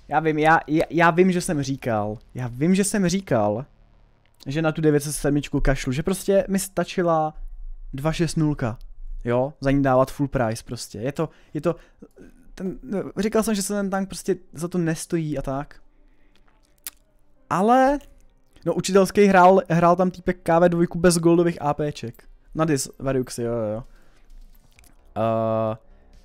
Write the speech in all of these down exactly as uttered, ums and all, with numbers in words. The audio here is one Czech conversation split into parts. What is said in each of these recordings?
Já vím, já, já, já vím, že jsem říkal, já vím, že jsem říkal, že na tu devět set sedm kašlu, že prostě mi stačila dva šest nula, jo, za ní dávat full price prostě, je to, je to, ten, říkal jsem, že se ten tank prostě za to nestojí a tak. Ale, no učitelský hrál, hrál tam týpek K V dva bez goldových APček. Na dis, Variuxy, jo jo jo. Uh,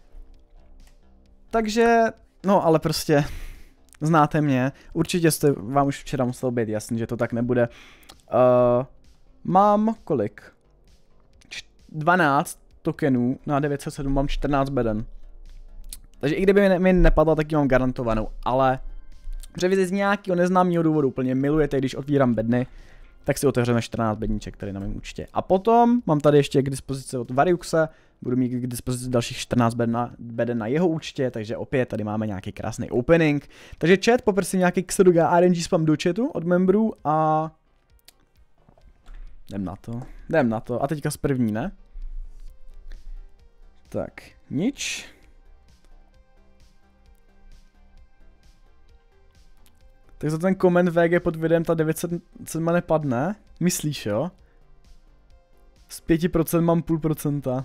takže, no ale prostě, znáte mě, určitě jste, vám už včera muselo být jasný, že to tak nebude. Uh, mám kolik? Č dvanáct tokenů na devět set sedm, mám čtrnáct beden. Takže i kdyby mi, mi nepadla, tak ji mám garantovanou, ale protože z nějakého neznámého důvodu úplně milujete, když otvírám bedny, tak si otevřeme čtrnáct bedníček tady na mém účtě. A potom mám tady ještě k dispozici od Variuxe, budu mít k dispozici dalších čtrnáct beden, beden na jeho účtě, takže opět tady máme nějaký krásný opening. Takže chat, poprosím nějaký Xeduga R N G spam do chatu od membrů a jdem na to, jdem na to. A teďka z první, ne? Tak, nič. Tak za ten koment V G pod videem ta devět set sedm nepadne. Myslíš, jo? Z pět procent mám půl procenta.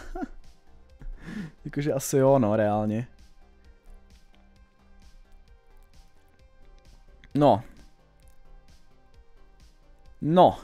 Jakože asi jo, no, reálně. No. No.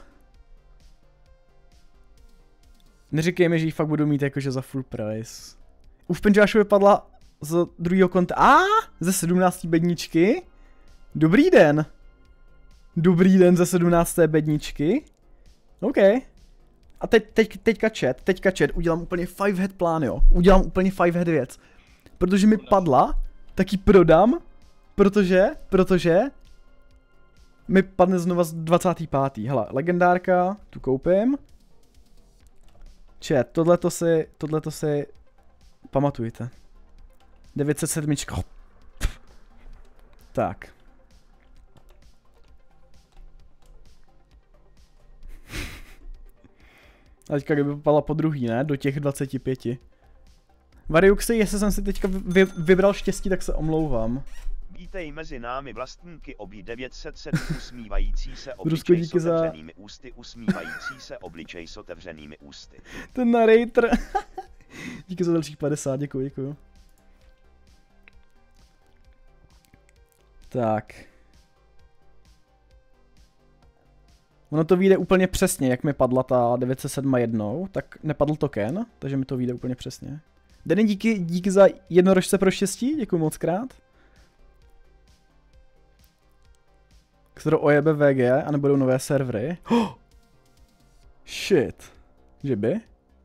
Neříkej mi, že ji fakt budu mít jakože za full price. Už Penžášu vypadla z druhého konta. A ze sedmnácté bedničky. Dobrý den. Dobrý den ze sedmnácté bedničky. OK. A teď, teď, teďka chat, teďka chat, udělám úplně five head plán, jo. Udělám úplně five head věc. Protože mi padla, tak ji prodám, protože, protože mi padne znova z dvacátého pátého Hele, legendárka, tu koupím. Chat, tohleto si, tohleto si pamatujte. devět set sedm. Tak. A teďka kdyby popala po druhý, ne? Do těch dvaceti pěti. Variuxy, jestli jsem si teďka vy, vybral štěstí, tak se omlouvám. Vítej mezi námi vlastníky obí devět set sedm usmívající se obličej s otevřenými za... ústy, usmívající se obličej s otevřenými ústy. Ten narrator. Díky za dalších padesát, děkuji, děkuji. Tak. Ono to vyjde úplně přesně, jak mi padla ta devět set sedm jednou, tak nepadl token, takže mi to vyjde úplně přesně. Denny, díky, díky za jednorožce pro štěstí, děkuji moc krát. Kterou ojebe V G a nebudou nové servery. Oh! Shit. Že by?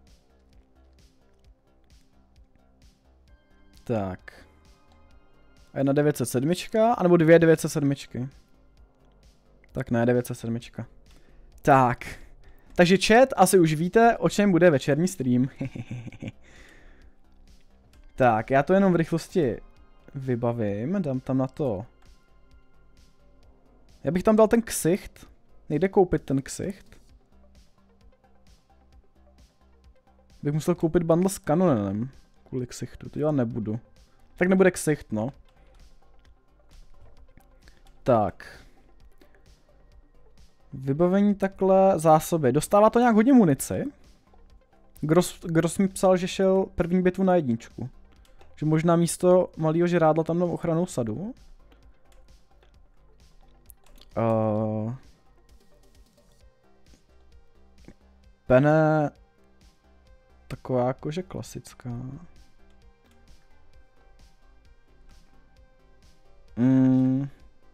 Tak. A jedna devět set sedm, anebo dvě devět set sedm. Tak ne, devět set sedm. Tak. Takže chat, asi už víte, o čem bude večerní stream. Tak, já to jenom v rychlosti vybavím, dám tam na to. Já bych tam dal ten ksicht. Nejde koupit ten ksicht. Bych musel koupit bundle s kanonem. Kvůli ksichtu, to dělat nebudu. Tak nebude ksicht, no. Tak. Vybavení takhle, zásoby. Dostává to nějak hodně munici. Gross, Gross mi psal, že šel první bitvu na jedničku. Že možná místo malého žrádla tam dám ochranou sadu. Uh, Pene taková jakože klasická. Mm.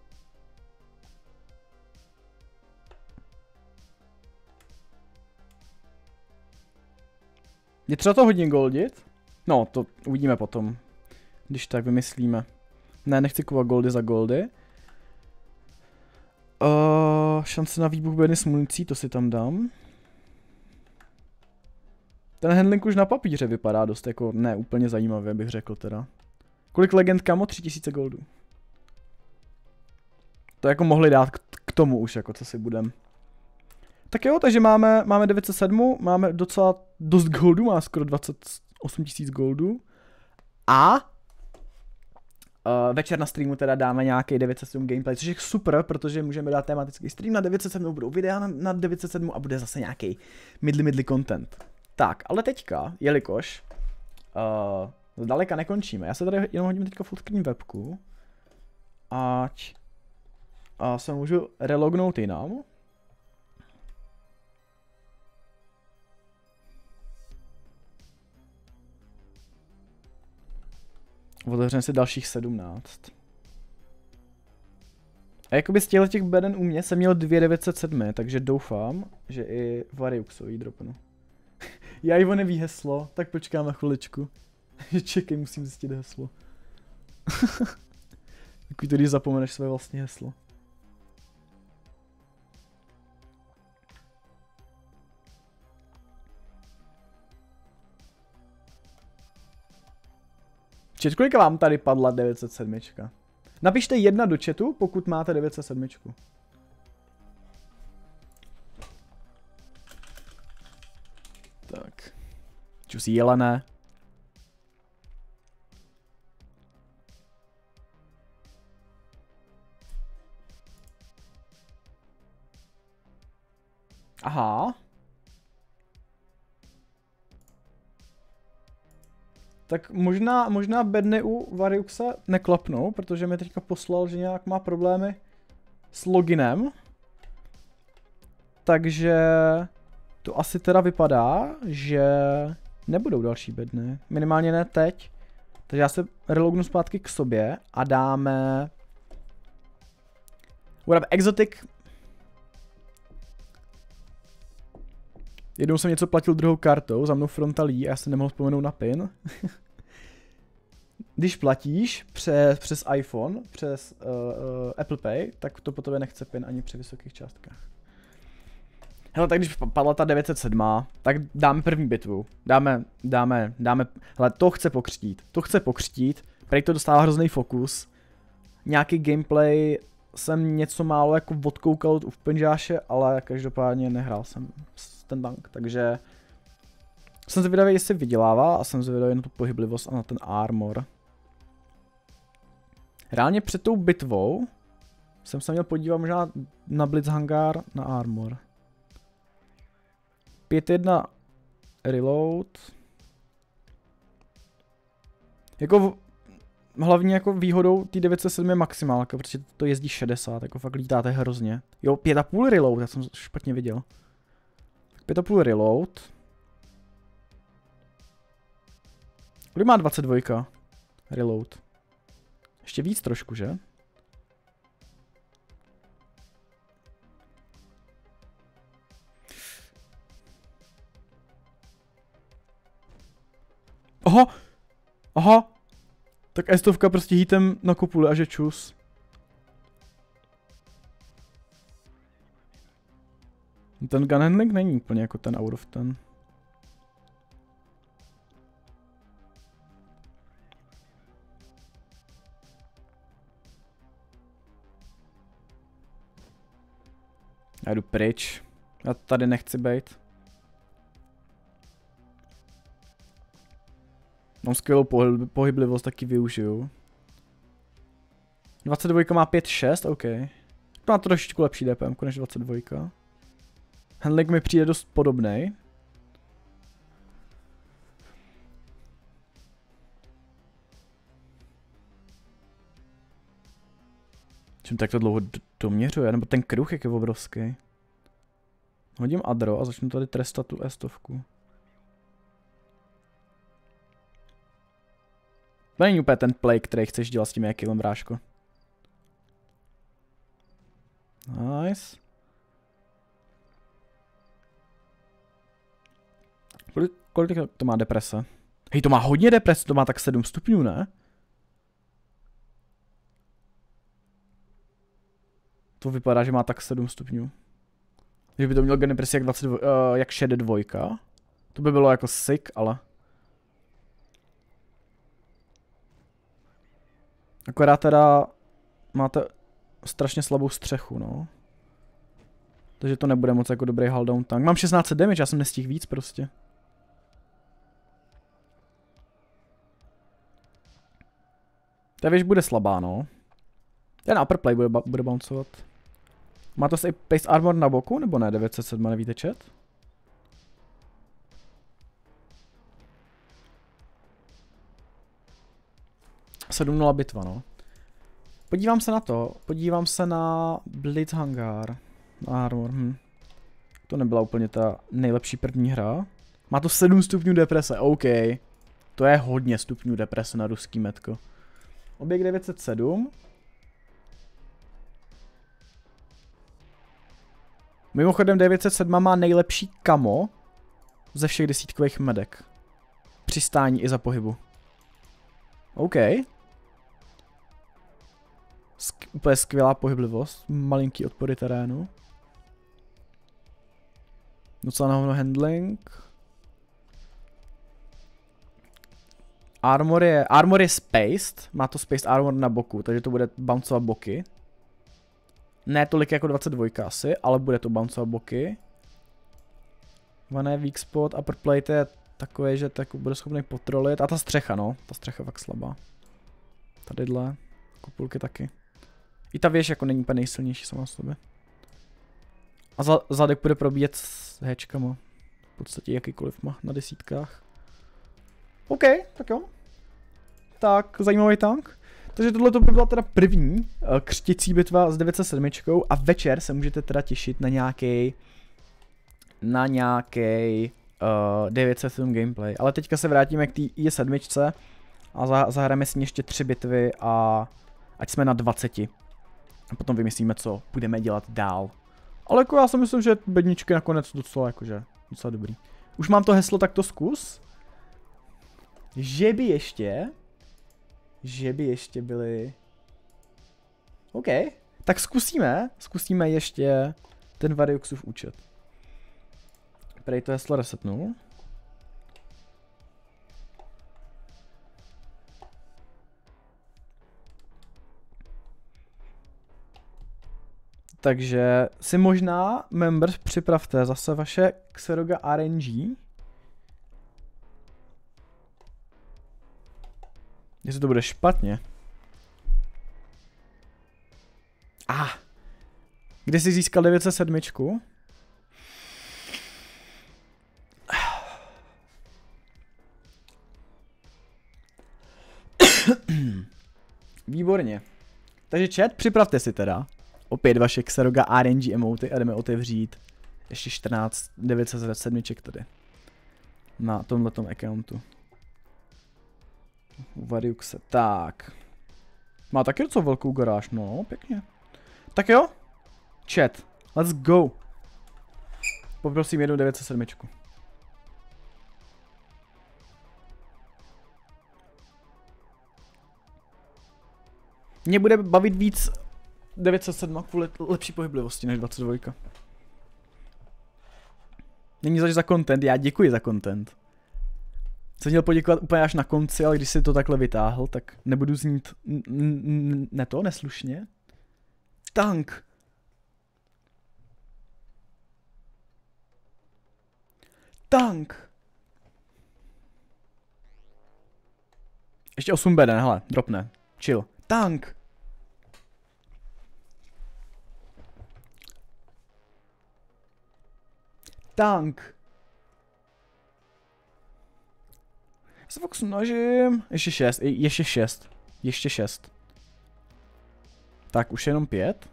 Je třeba to hodně goldit? No, to uvidíme potom. Když tak vymyslíme. Ne, nechci kupovat goldy za goldy. Uh, šance na výbuch bedny s municí, to si tam dám. Ten handling už na papíře vypadá dost jako ne úplně zajímavě, bych řekl teda. Kolik legend kamo? tři tisíce goldů. To jako mohli dát k tomu už, jako co si budem. Tak jo, takže máme, máme devět set sedm, máme docela dost goldu, má skoro dvacet osm tisíc goldů. A Uh, večer na streamu teda dáme nějaký devět set sedm gameplay, což je super, protože můžeme dát tematický stream na devět set sedm, budou videa na, na devět set sedm a bude zase nějaký midly midly content. Tak, ale teďka, jelikož uh, zdaleka nekončíme, já se tady jenom hodím teďka full screen webku, ať uh, se můžu relognout jinam. Otevřeme si dalších sedmnáct. A jakoby z těch beden u mě jsem měl dvě devět set sedm, takže doufám, že i Variuxový dropnu. Já Ivo neví heslo, tak počkám na chviličku. Čekej, musím zjistit heslo. Takový to, když zapomeneš své vlastní heslo. Čet, kolika vám tady padla devět set sedm? Napište jedna do chatu, pokud máte devět set sedm. Tak. Čusí jelené. Aha. Tak možná, možná bedny u Variuxa neklapnou, protože mi teďka poslal, že nějak má problémy s loginem. Takže to asi teda vypadá, že nebudou další bedny. Minimálně ne teď. Takže já se relognu zpátky k sobě a dáme... Whatever, Exotic. Jednou jsem něco platil druhou kartou, za mnou frontalí a já se nemohl vzpomenout na pin. Když platíš přes, přes iPhone, přes uh, uh, Apple Pay, tak to po tobě nechce pin ani při vysokých částkách. Hele, tak když padla ta devět set sedm, tak dáme první bitvu. Dáme, dáme, dáme, hele, to chce pokřtít, to chce pokřtít, prej to dostává hrozný fokus. Nějaký gameplay jsem něco málo jako odkoukal u Penžáše, ale každopádně nehrál jsem ten tank, takže jsem zvědavý, jestli vydělává a jsem zvědavý na tu pohyblivost a na ten armor. Reálně před tou bitvou jsem se měl podívat možná na Blitzhangar na armor. pět jedna reload. Jako hlavně jako výhodou té devět set sedm je maximálka, protože to jezdí šedesát, jako fakt lítáte hrozně. Jo, pět a půl reload, já jsem špatně viděl. pět a půl reload. Kolik má dvacet dva reload? Ještě víc trošku, že? Aha! Aha! Tak estovka prostě hitem na kopuli a že čus. Ten gun handling není úplně jako ten out of ten. Já jdu pryč. Já tady nechci bejt. Mám skvělou pohyblivost, taky využiju. dvacet dva má pět šest, OK. To má trošičku lepší D P M než dvacet dva. Handling mi přijde dost podobnej. Čím tak to dlouho doměřuje, nebo ten kruh jak je obrovský. Hodím adro a začnu tady trestat tu estovku. To není úplně ten play, který chceš dělat s tím jakým bráško. Nice. Kolik, kolik to má deprese? Hej, to má hodně deprese, to má tak sedm stupňů, ne? To vypadá, že má tak sedm stupňů. Že by to měl depresi jak, dvacet dva, uh, jak šedesát dva. To by bylo jako sick, ale... Akorát teda máte strašně slabou střechu, no. Takže to nebude moc jako dobrý hull down tank. Mám šestnáct set damage, já jsem nestihl víc prostě. Ta věž bude slabá, no. Ten upper play bude, bude bouncovat. Má to i Paste Armor na boku, nebo ne? devět set sedm, nevíte chat? sedm nula bitva, no. Podívám se na to. Podívám se na Blitzhangar. Armor, hm. To nebyla úplně ta nejlepší první hra. Má to sedm stupňů deprese, OK. To je hodně stupňů deprese na ruský metko. Objekt devět set sedm. Mimochodem devět set sedm má nejlepší kamo ze všech desítkových medek. Přistání i za pohybu. OK. Sk úplně skvělá pohyblivost. Malinký odpory terénu. Docela na hovno handling. Armor je, armor je spaced. Má to spaced armor na boku, takže to bude bouncovat boky. Ne tolik jako dvacet dva asi, ale bude to bouncovat boky. One weak spot, upper plate je takové, že tak bude schopný potrolit. A ta střecha, no. Ta střecha je fakt slabá. Tadyhle. Kopulky taky. I ta věž jako není úplně nejsilnější sama sobě. A za, zadek bude probíjet s héčkama. V podstatě jakýkoliv má na desítkách. OK, tak jo. Tak, zajímavý tank. Takže tohle to by byla teda první uh, křtěcí bitva s devět set sedm a večer se můžete teda těšit na nějaký na nějaký uh, devět set sedm gameplay. Ale teďka se vrátíme k té I sedm a za, zahrajeme si ještě tři bitvy a ať jsme na dvaceti. A potom vymyslíme, co budeme dělat dál. Ale jako já si myslím, že bedničky nakonec docela jakože docela dobrý. Už mám to heslo, tak to zkus. Že by ještě Že by ještě byly... OK. Tak zkusíme. Zkusíme ještě ten Variuxův účet. Prej to heslo resetnu. Takže si možná, members, připravte zase vaše Xeroga R N G. Jestli to bude špatně. Ah. Kde jsi získal devět set sedm? Výborně. Takže chat, připravte si teda opět vaše Xeroga R N G emoty a jdeme otevřít ještě čtrnáct devět set sedm tady. Na tomhletom accountu. Variuxe, tak. Má taky docela velkou garáž, no, pěkně. Tak jo, chat, let's go. Poprosím jednu devět set sedm. Mě bude bavit víc devět set sedm kvůli lepší pohyblivosti než dvacet dva. Není zač za content, já děkuji za content. Jsem měl poděkovat úplně až na konci, ale když si to takhle vytáhl, tak nebudu znít ne to, neslušně. Tank. Tank. Ještě osm beden, hele, dropne. Chill. Tank. Tank. Já se fakt snažím. Ještě šest, ještě šest. Ještě šest. Tak, už jenom pět.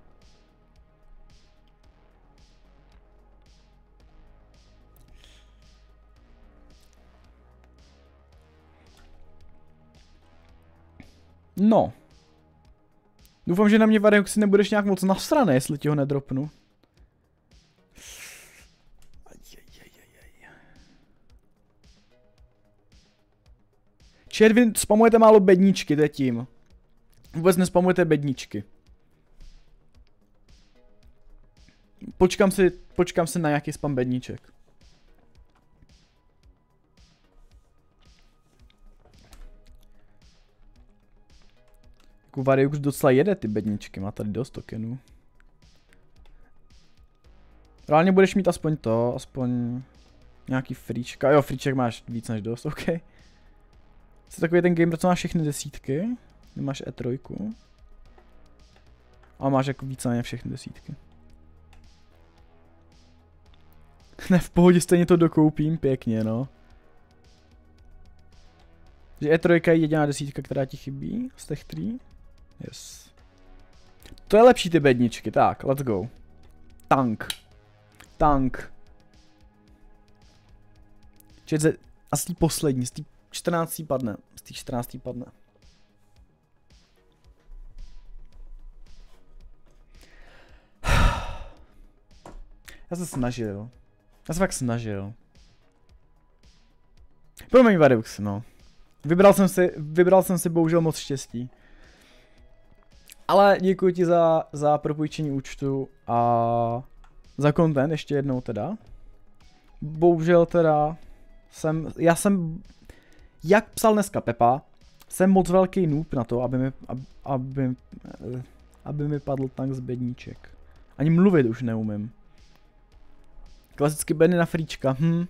No. Doufám, že na mě Variuxy nebudeš nějak moc nasraný, jestli ti ho nedropnu. Chat, vy spamujete málo bedničky, to je tím. Vůbec nespamujete bedničky. Počkám si, počkám si na nějaký spam bedniček. Jako Variux docela jede ty bedničky, má tady dost tokenů. Reálně budeš mít aspoň to, aspoň nějaký fríčka. Jo, fríček máš víc než dost, OK. Jsi takový ten gamer, co má všechny desítky. Nemáš E tři. A máš jako víceméně všechny desítky. Ne, v pohodě, stejně to dokoupím, pěkně, no. Že E tři je jediná desítka, která ti chybí z těch tří. Yes. To je lepší ty bedničky, tak, let's go. Tank. Tank. Četře, a z té poslední, z té čtrnácté padne. Z té čtrnácté padne. Já se snažil. Já se fakt snažil. Promiň Varux, no. Vybral jsem si, vybral jsem si bohužel moc štěstí. Ale děkuji ti za, za propůjčení účtu a za content ještě jednou teda. Bohužel teda jsem, já jsem, jak psal dneska Pepa, jsem moc velký noob na to, aby mi, aby, aby, aby mi padl tank z bedníček. Ani mluvit už neumím. Klasicky Benny na fríčka, hm.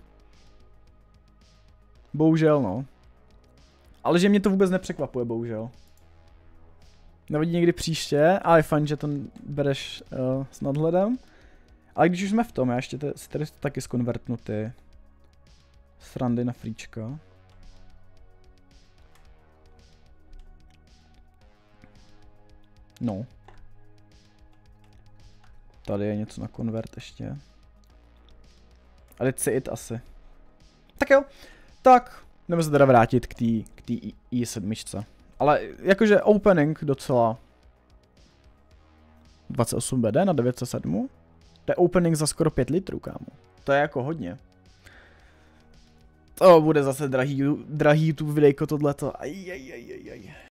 Bohužel no. Ale že mě to vůbec nepřekvapuje, bohužel. Nevadí někdy příště, ale je fajn, že to bereš uh, s nadhledem. Ale když už jsme v tom, já ještě si tady taky zkonvertnu ty srandy na fríčka. No. Tady je něco na konvert ještě. A teď si it asi. Tak jo, tak jdeme se teda vrátit k té k té i sedm. Ale jakože opening docela dvacet osm B D na devět set sedm. To je opening za skoro pět litrů, kámo. To je jako hodně. To bude zase drahý, drahý YouTube videjko tohleto. Ajajajajaj.